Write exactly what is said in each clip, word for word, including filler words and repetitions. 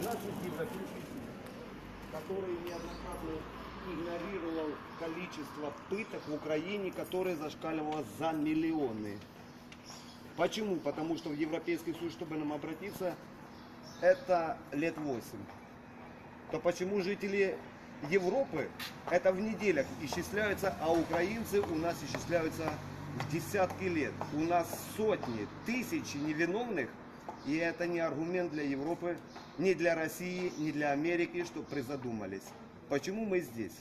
нас есть Европейский суд, который неоднократно игнорировал количество пыток в Украине, которое зашкаливало за миллионы. Почему? Потому что в Европейский суд, чтобы нам обратиться, это лет восемь. То почему жители Европы это в неделях исчисляются, а украинцы у нас исчисляются в десятки лет. У нас сотни, тысячи невиновных, и это не аргумент для Европы, ни для России, ни для Америки, чтобы призадумались. Почему мы здесь?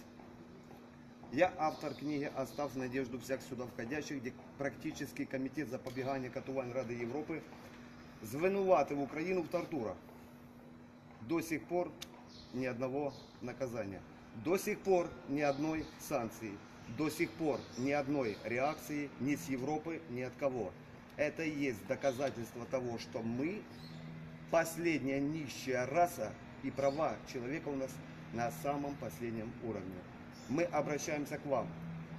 Я автор книги «Оставь надежду всех сюда входящих», где практический комітет запобігання катувань Ради Європи звинуватив Україну в тортурах. До сих пор ни одного наказания. До сих пор ни одной санкции. До сих пор ни одной реакции ни с Европы, ни от кого. Это и есть доказательство того, что мы последняя нищая раса, и права человека у нас на самом последнем уровне. Мы обращаемся к вам.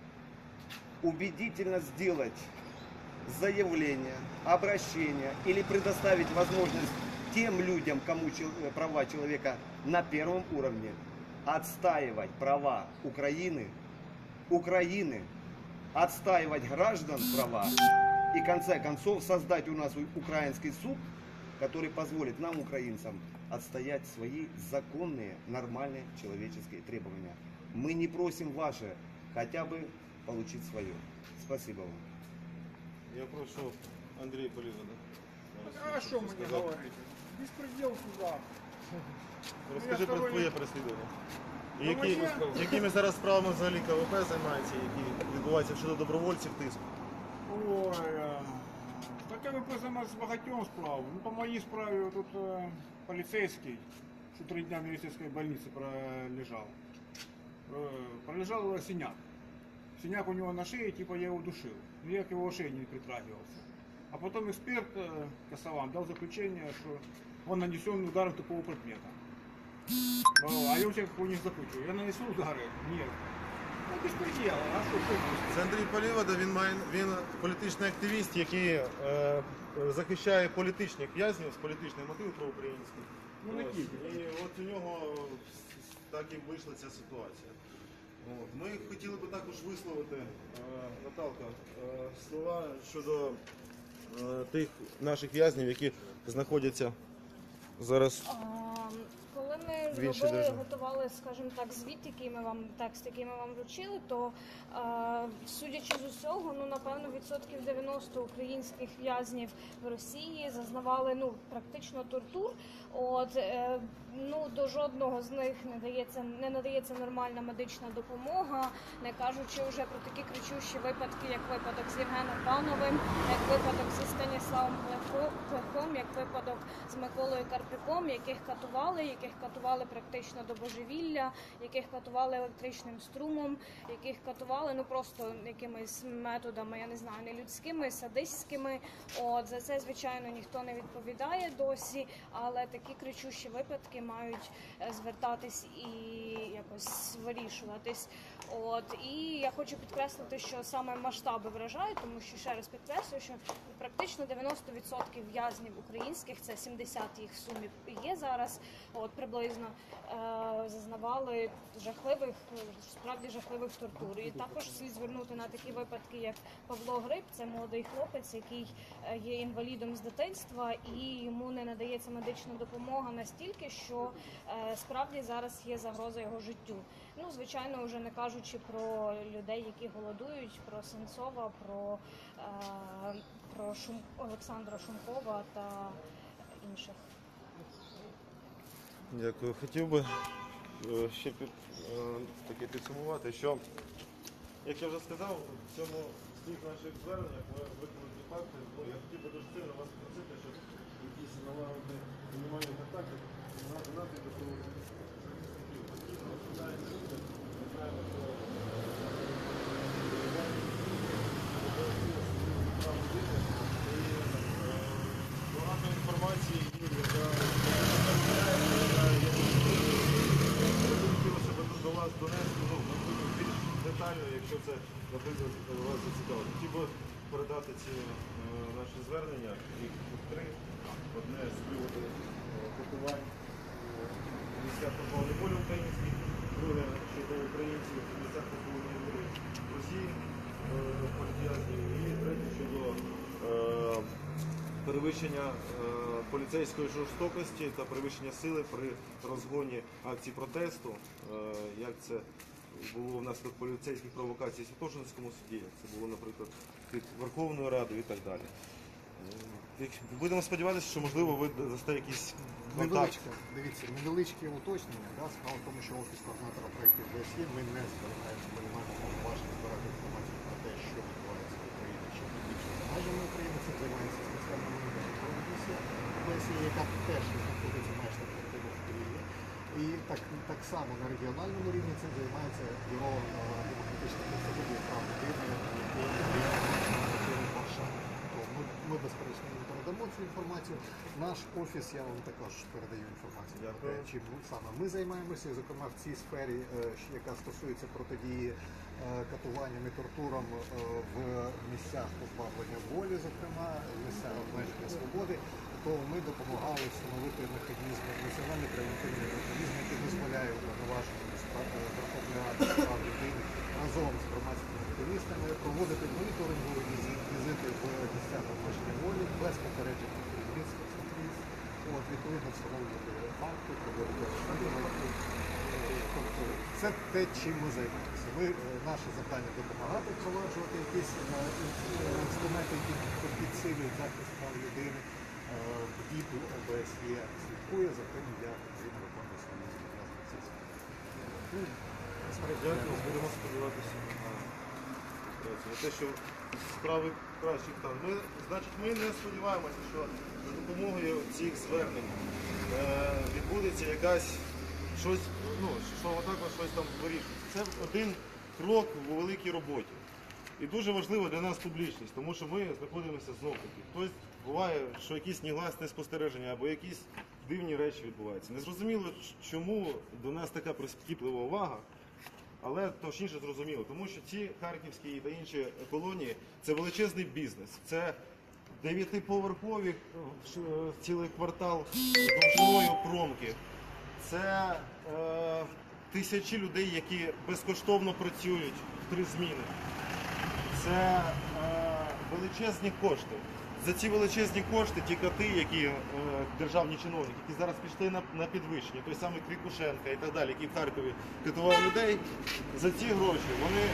Убедительно сделать заявление, обращение или предоставить возможность тем людям, кому права человека на первом уровне, отстаивать права Украины, Украины, отстаивать граждан права и в конце концов создать у нас украинский суд, который позволит нам, украинцам, отстоять свои законные, нормальные человеческие требования. Мы не просим ваше, хотя бы получить свое. Спасибо вам. Я прошу Андрея Поливода. А что мне говорить? Беспредел сюда. Розкажи про твоє переслідування. І Ну, які, моє- якими зараз справами взагалі КВП займається, які відбуваються щодо добровольців тиску? Ой, э, так я бы займатися багатьом справам. Ну, по моей справе тут э, полицейский, что три дня в медицинской больнице пролежал. Э, пролежал синяк. Синяк у него на шее, типа я его душил. Но я к его шее не притрагивался. А потом эксперт э, Косован дал заключение, что он нанесен ударом тупого предмета. Ну, а я у тебя какого не заключу. Я нанесу удары? Нет. Ну, беспредел. А что, что Це Андрій Полівода, він, має, він політичний активіст, який е, захищає політичних в'язнів з політичних мотивів проукраїнських. Ну, Ось. які? І от у нього так і вийшла ця ситуація. От. Ми хотіли би також висловити, е, Наталка, е, слова щодо е, тих наших в'язнів, які знаходяться зараз. Коли ми В іншій робили, державі. готували, скажімо так, звіт, який ми вам, текст, який ми вам вручили, то е, судячи з усього, ну напевно відсотків дев'яносто українських в'язнів в Росії зазнавали ну практично тортур. От е, ну до жодного з них не дається, не надається нормальна медична допомога, не кажучи вже про такі кричущі випадки, як випадок з Євгеном Пановим, як випадок зі Станіславом Плехом, як випадок з Миколою Карпюком, яких катували, яких катували практично до божевілля, яких катували електричним струмом, яких катували ну просто якимись методами, я не знаю, не людськими, садистськими. От за це, звичайно, ніхто не відповідає досі, але такі кричущі випадки мають звертатись і якось вирішуватись. От і я хочу підкреслити, що саме масштаби вражають, тому що ще раз підкреслюю, що практично дев'яносто відсотків в'язнів українських, це сімдесят їх в сумі є зараз, от приблизно е, зазнавали жахливих, справді жахливих тортур. І також слід звернути на такі випадки, як Павло Гриб, це молодий хлопець, який є інвалідом з дитинства, і йому не надається медична допомога настільки, що е, справді зараз є загроза його життю. Ну, звичайно, вже не кажучи про людей, які голодують, про Сенцова, про, е, про Шум... Олександра Шумкова та інших. Дякую. Хотів би е, ще під, е, таке підсумувати, що, як я вже сказав, в цьому всіх наших зверненнях ми виконали факти. Ну, я хотів би дуже сильно вас просити, щоб якісь налагодити мінімальні контакти нагадати до того. Багато інформації є, яка хотілося б до вас донести, ну, можливо, більш детально, якщо це, наприклад, вас зацікавить. Хотів би передати ці е, наші звернення, їх тут три, одне з приводу катувань місцях позбавлення волі українських, друге щодо українців в місцях позбавлення волі в Росії, е, політв'язнів, і третє щодо е, перевищення е, поліцейської жорстокості та перевищення сили при розгоні акцій протесту, е, як це було внаслідок поліцейських провокацій в Святошинському суді, як це було, наприклад, під Верховною Радою і так далі. Е, Будемо сподіватися, що, можливо, ви дасте якісь контакти. Невеличке, дивіться, невеличке уточнення. Да? Справа в тому, що офіс координатора проєктів Б С Є, ми не збираємо, ми не маємо повноважень збирати інформацію про те, що відбувається в Україні, що північно за межами України. Цим займається спеціальна моніторингова комісія Б С Є, яка теж знаходиться майже так активно в Києві. І так, так само на регіональному рівні цим займається Бюро е, демократичних інститутів прав людини, яке є в Варшаві. Ми, ми безперечно їм передамо цю інформацію. Наш офіс, я вам також передаю інформацію про те, чим саме ми займаємося, і, зокрема в цій сфері, е, яка стосується протидії е, катуванням і тортурам е, в місцях позбавлення волі, зокрема, в місцях обмеження свободи, то ми допомагали встановити механізми, національний превентивний механізм, який дозволяє уповноваженим Верховної Ради з прав людини разом з громадськими активістами проводити моніторингові візити в місцях обмеження волі без попередження керівництва центрів, от, відповідно встановлювати факти, проводити розслідування. Тобто це те, чим ми займаємося. Ми, наше завдання допомагати впроваджувати якісь інструменти, які підсилюють захист прав людини. В діду О Б С Є слідкує за тим, як Україна виконує свої зобов'язання в цій сфері. Дякую, будемо сподіватися на співпрацю. На те, що справи кращі там. Ми, значить, ми не сподіваємося, що за допомогою цих звернень е, відбудеться якась щось, ну, що отак от щось там вирішується. Це один крок у великій роботі. І дуже важливо для нас публічність, тому що ми знаходимося знов-таки. Хтось буває, що якісь негласні спостереження або якісь дивні речі відбуваються. Незрозуміло, чому до нас така прискіплива увага, але точніше зрозуміло, тому що ці харківські та інші колонії – це величезний бізнес. Це дев'ятиповерхові, цілий квартал довжиною промки. Це е, тисячі людей, які безкоштовно працюють в три зміни. Це е, величезні кошти. За ці величезні кошти ті коти, які е, державні чиновники, які зараз пішли на, на підвищення, той самий Крикушенка і так далі, який в Харкові катував людей, за ці гроші вони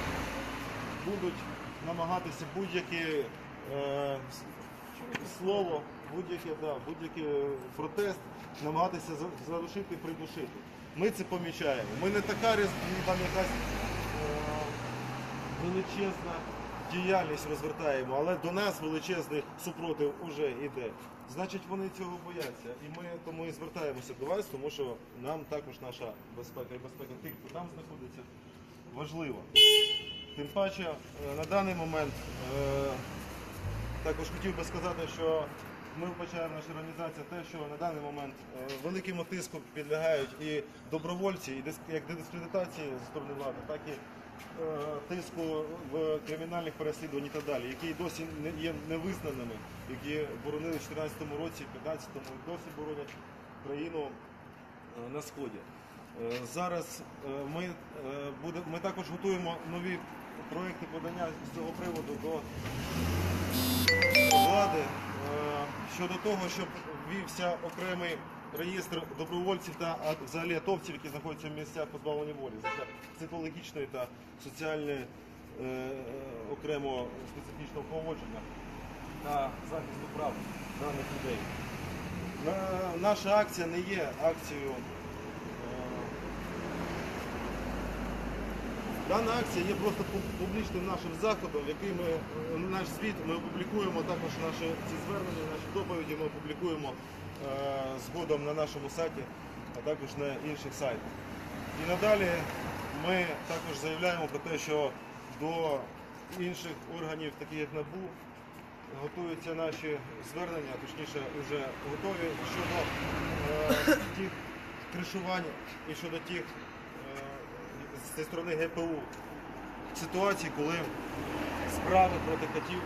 будуть намагатися будь-яке е, слово, будь-який да, будь-який протест намагатися задушити, придушити. Ми це помічаємо. Ми не така там якась е, величезна діяльність розвертаємо, але до нас величезний супротив вже йде. Значить, вони цього бояться. І ми тому і звертаємося до вас, тому що нам також наша безпека і безпека тих, хто там знаходиться, важлива. Тим паче, на даний момент е, також хотів би сказати, що ми вбачаємо, наша організація, те, що на даний момент е, великому тиску підлягають і добровольці, і диск, як дискредитації зі сторони влади, так і тиску в кримінальних переслідувань і так далі, які досі не є невизнаними, які боронили в дві тисячі чотирнадцятому році, в дві тисячі п'ятнадцятому і досі боронять країну на Сході. Зараз ми, буде, ми також готуємо нові проекти подання з цього приводу до влади щодо того, щоб ввівся окремий реєстр добровольців та взагалі атовців, які знаходяться в місцях позбавлення волі, за психологічної та соціальної е, окремо специфічного поводження та захисту прав даних людей. На, наша акція не є акцією. Е, дана акція є просто публічним нашим заходом, в який ми, наш звіт, ми опублікуємо також наші ці звернення, наші доповіді ми опублікуємо згодом на нашому сайті, а також на інших сайтах. І надалі ми також заявляємо про те, що до інших органів, таких як НАБУ, готуються наші звернення, точніше вже готові щодо е, тих кришувань і щодо тих е, зі сторони Ге Пе У ситуацій, коли справи проти котів,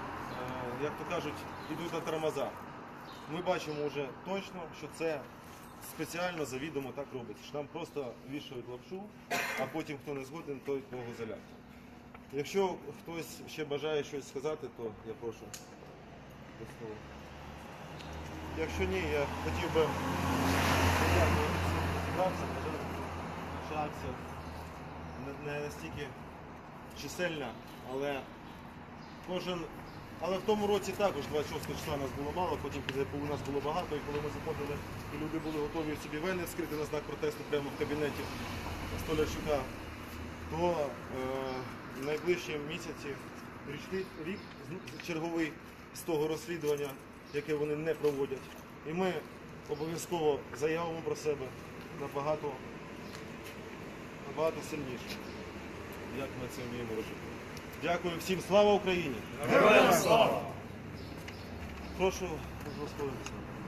е, як то кажуть, йдуть на тормозах. Ми бачимо вже точно, що це спеціально, завідомо так робить. Що нам просто вішають лапшу, а потім хто не згоден, той того заляпає. Якщо хтось ще бажає щось сказати, то я прошу до слова. Якщо ні, я хотів би зібратися, наша акція не, не настільки чисельна, але кожен. Але в тому році також двадцять шостого числа нас було мало, потім коли нас було багато, і коли ми заходили, і люди були готові собі вени вскрити на знак протесту прямо в кабінеті Столярчука, то е, в найближчі місяці, річний рік з- черговий з того розслідування, яке вони не проводять. І ми обов'язково заявимо про себе набагато, набагато сильніше, як ми це вміємо робити. Дякую всім. Слава Україні! Героям слава! Прошу розповідатися.